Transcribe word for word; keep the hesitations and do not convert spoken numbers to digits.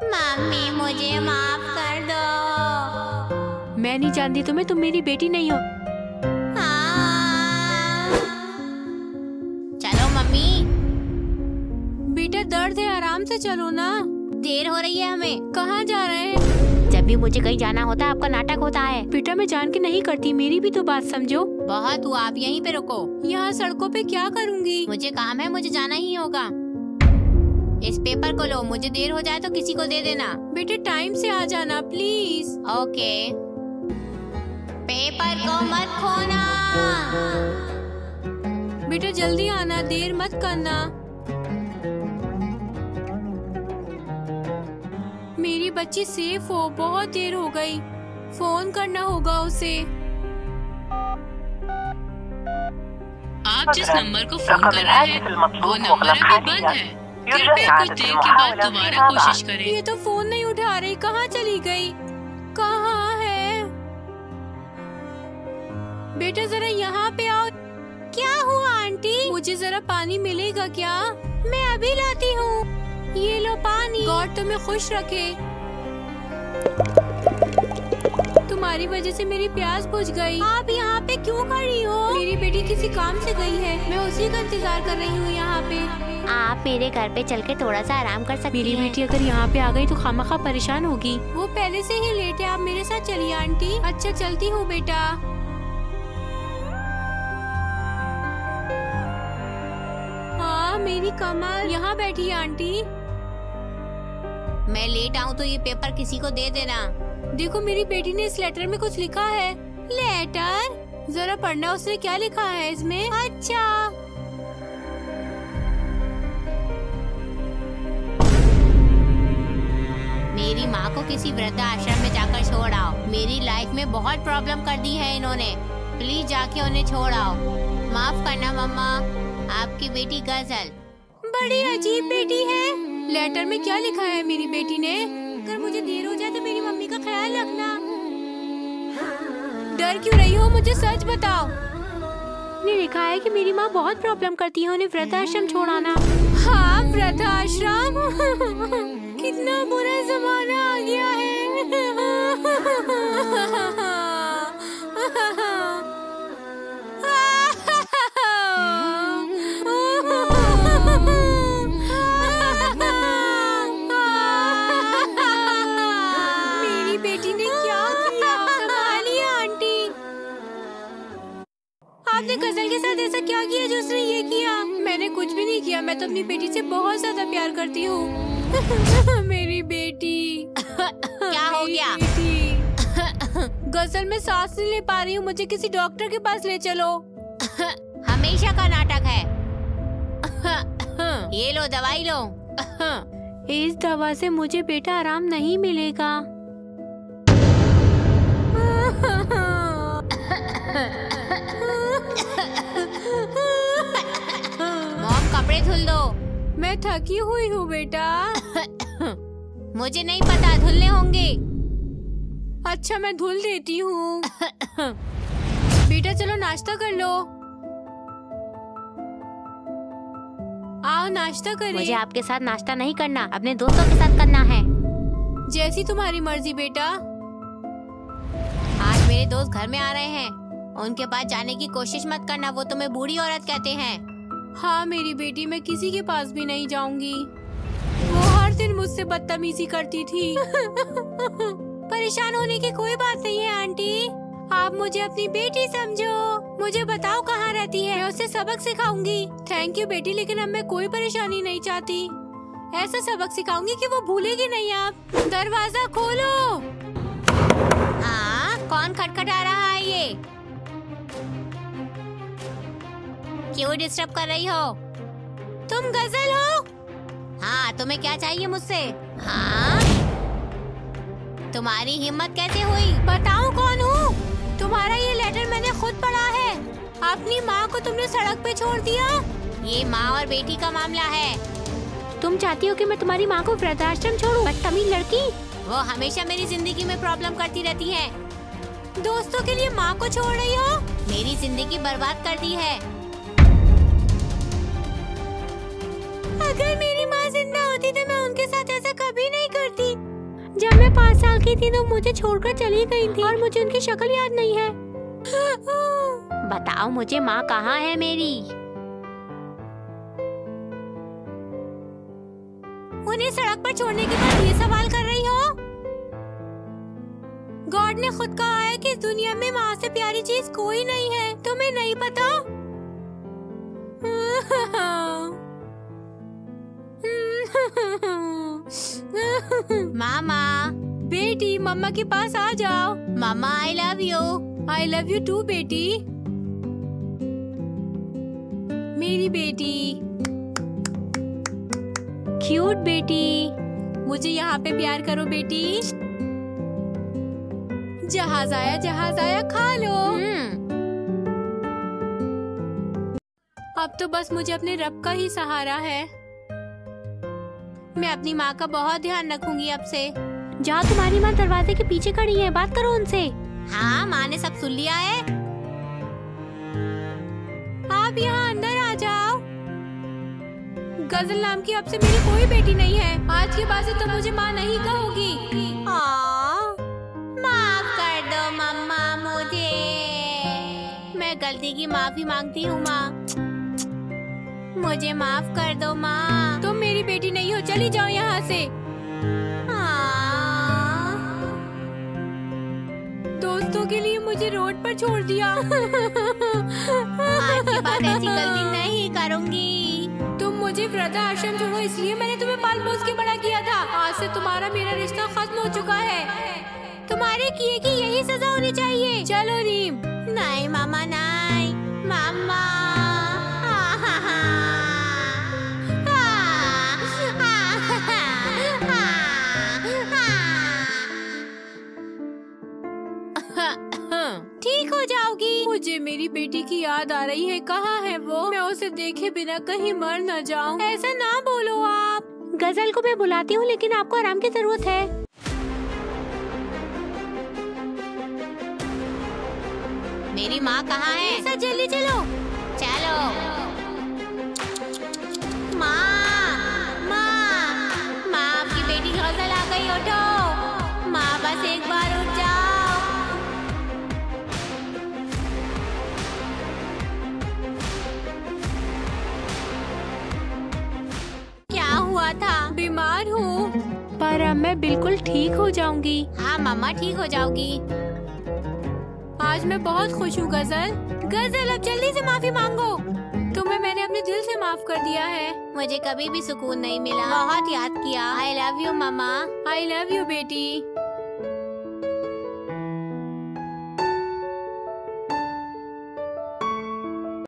Mummy मुझे माफ कर दो। मैं नहीं जानती तुम्हें, तुम मेरी बेटी नहीं हो। हाँ। चलो मम्मी। बेटा दर्द है, आराम से चलो ना। देर हो रही है हमें। कहाँ जा रहे हैं? जब भी मुझे कहीं जाना होता है आपका नाटक होता है। बेटा मैं जान के नहीं करती, मेरी भी तो बात समझो। बहुत हुआ, आप यहीं पे रुको। यहाँ सड़कों पे क्या करूँगी? मुझे काम है, मुझे जाना ही होगा। इस पेपर को लो, मुझे देर हो जाए तो किसी को दे देना। बेटे टाइम से आ जाना प्लीज। ओके। पेपर को मत खोना। बेटा जल्दी आना, देर मत करना। मेरी बच्ची सेफ हो, बहुत देर हो गई। फोन करना होगा उसे। आप जिस नंबर को फोन कर रहे हैं वो नंबर अभी बंद है। कृपया कुछ देर के बाद दोबारा कोशिश करें। ये तो फोन नहीं उठा रही, कहाँ चली गई? कहाँ है? बेटा जरा यहाँ पे आओ। क्या हुआ आंटी? मुझे जरा पानी मिलेगा क्या? मैं अभी लाती हूँ। ये लो पानी। गॉड तुम्हें खुश रखे। तुम्हारी वजह से मेरी प्यास बुझ गई। आप यहाँ पे क्यों खड़ी हो? मेरी बेटी किसी काम से गई है, मैं उसी का इंतजार कर रही हूँ यहाँ पे। आप मेरे घर पे चल के थोड़ा सा आराम कर सकती मेरी हैं। बेटी अगर यहाँ पे आ गई तो खामखा परेशान होगी। वो पहले से ही लेट है, आप मेरे साथ चलिए आंटी। अच्छा चलती हूँ बेटा। हाँ मेरी कमर। यहाँ बैठी है आंटी। मैं लेट आऊँ तो ये पेपर किसी को दे देना। देखो मेरी बेटी ने इस लेटर में कुछ लिखा है। लेटर? जरा पढ़ना, उसने क्या लिखा है इसमें। अच्छा। मेरी माँ को किसी वृद्धाश्रम में जाकर छोड़ आओ। मेरी लाइफ में बहुत प्रॉब्लम कर दी है इन्होंने। प्लीज जाके उन्हें छोड़ आओ। माफ करना मम्मा, आपकी बेटी गजल। बड़ी अजीब बेटी है। लेटर में क्या लिखा है मेरी बेटी ने? अगर मुझे देर हो जाए तो मेरी मम्मी का ख्याल रखना। डर क्यों रही हो, मुझे सच बताओ। ने लिखा है कि मेरी माँ बहुत प्रॉब्लम करती है, उन्हें वृद्धाश्रम छोड़ाना। हाँ वृद्धाश्रम। कितना बुरा जमाना आ गया है। मेरी बेटी ने क्या किया? संभालिए आंटी। आपने गजल के साथ ऐसा क्या किया जो उसने ये किया? मैंने कुछ भी नहीं किया, मैं तो अपनी बेटी से बहुत ज्यादा प्यार करती हूँ। मेरी बेटी। क्या हो गया? गजल में सांस नहीं ले पा रही हूँ, मुझे किसी डॉक्टर के पास ले चलो। हमेशा का नाटक है। ये लो दवाई लो। इस दवा से मुझे बेटा आराम नहीं मिलेगा। मॉम कपड़े धुल दो। मैं थकी हुई हूँ बेटा। मुझे नहीं पता, धुलने होंगे। अच्छा मैं धुल देती हूँ। बेटा चलो नाश्ता कर लो। आओ नाश्ता करें। मुझे आपके साथ नाश्ता नहीं करना, अपने दोस्तों के साथ करना है। जैसी तुम्हारी मर्जी बेटा। आज मेरे दोस्त घर में आ रहे हैं, उनके पास जाने की कोशिश मत करना, वो तुम्हें बूढ़ी औरत कहते हैं। हाँ मेरी बेटी, मैं किसी के पास भी नहीं जाऊंगी। वो हर दिन मुझसे बदतमीजी करती थी। परेशान होने की कोई बात नहीं है आंटी, आप मुझे अपनी बेटी समझो। मुझे बताओ कहाँ रहती है, मैं उसे सबक सिखाऊंगी। थैंक यू बेटी, लेकिन अब मैं कोई परेशानी नहीं चाहती। ऐसा सबक सिखाऊंगी कि वो भूलेगी नहीं। आप दरवाजा खोलो। हाँ कौन खटखटा रहा है ये? क्यों डिस्टर्ब कर रही हो? तुम गजल हो? हाँ तुम्हें क्या चाहिए मुझसे? हाँ तुम्हारी हिम्मत कैसे हुई? बताओ कौन हूँ? तुम्हारा ये लेटर मैंने खुद पढ़ा है। अपनी माँ को तुमने सड़क पे छोड़ दिया। ये माँ और बेटी का मामला है। तुम चाहती हो कि मैं तुम्हारी माँ को वृद्धाश्रम छोड़ूं? बदतमीज लड़की। वो हमेशा मेरी जिंदगी में प्रॉब्लम करती रहती है। दोस्तों के लिए माँ को छोड़ रही हो? मेरी जिंदगी बर्बाद कर दी है। अगर मेरी माँ जिंदा होती तो मैं उनके साथ ऐसा कभी नहीं करती। जब मैं पाँच साल की थी तो मुझे छोड़कर चली गई थी और मुझे उनकी शक्ल याद नहीं है। बताओ मुझे माँ कहाँ है मेरी? उन्हें सड़क पर छोड़ने के बाद ये सवाल कर रही हो? गॉड ने खुद कहा है कि इस दुनिया में माँ से प्यारी चीज कोई नहीं है। तुम्हें नहीं पता? मामा, बेटी मम्मा के पास आ जाओ। Mama I love you. I love you too बेटी। मेरी बेटी, क्यूट बेटी, मुझे यहाँ पे प्यार करो बेटी। जहाज आया जहाज आया खा लो। अब तो बस मुझे अपने रब का ही सहारा है। मैं अपनी माँ का बहुत ध्यान रखूंगी अब से। जहाँ तुम्हारी माँ दरवाजे के पीछे खड़ी है, बात करो उनसे। हाँ, माँ ने सब सुन लिया है। आप यहाँ अंदर आ जाओ। गजल नाम की अब से मेरी कोई बेटी नहीं है। आज के बाद से तुम मुझे माँ नहीं कहोगी। माफ कर दो मम्मा मुझे। मैं गलती की माफी मांगती हूँ माँ। मुझे माफ कर दो माँ। तुम मेरी बेटी नहीं हो, चली जाओ यहाँ से। दोस्तों के लिए मुझे रोड पर छोड़ दिया। आज के बाद ऐसी गलती नहीं करूँगी। तुम मुझे वृद्धाश्रम छोड़ो, इसलिए मैंने तुम्हें पाल पोस के बड़ा किया था। आज से तुम्हारा मेरा रिश्ता खत्म हो चुका है। तुम्हारे किए की यही सजा होनी चाहिए। चलो रीम। नहीं मामा नहीं। मामा ठीक हो जाओगी। मुझे मेरी बेटी की याद आ रही है। कहाँ है वो? मैं उसे देखे बिना कहीं मर न जाऊं। ऐसा ना बोलो आप। गजल को मैं बुलाती हूँ, लेकिन आपको आराम की जरूरत है। मेरी माँ कहाँ है? ऐसा जल्दी चलो। चलो। माँ, माँ, माँ, आपकी बेटी गजल आ गई, उठो। माँ बस एक बार उठ जाओ। क्या हुआ था? बीमार हूँ, पर अब मैं बिल्कुल ठीक हो जाऊंगी। हाँ मम्मा, ठीक हो जाओगी। आज मैं बहुत खुश हूँ गजल। गजल, अब जल्दी से माफी मांगो। तुम्हें मैंने अपने दिल से माफ कर दिया है। मुझे कभी भी सुकून नहीं मिला। बहुत याद किया। I love you mama. I love you बेटी।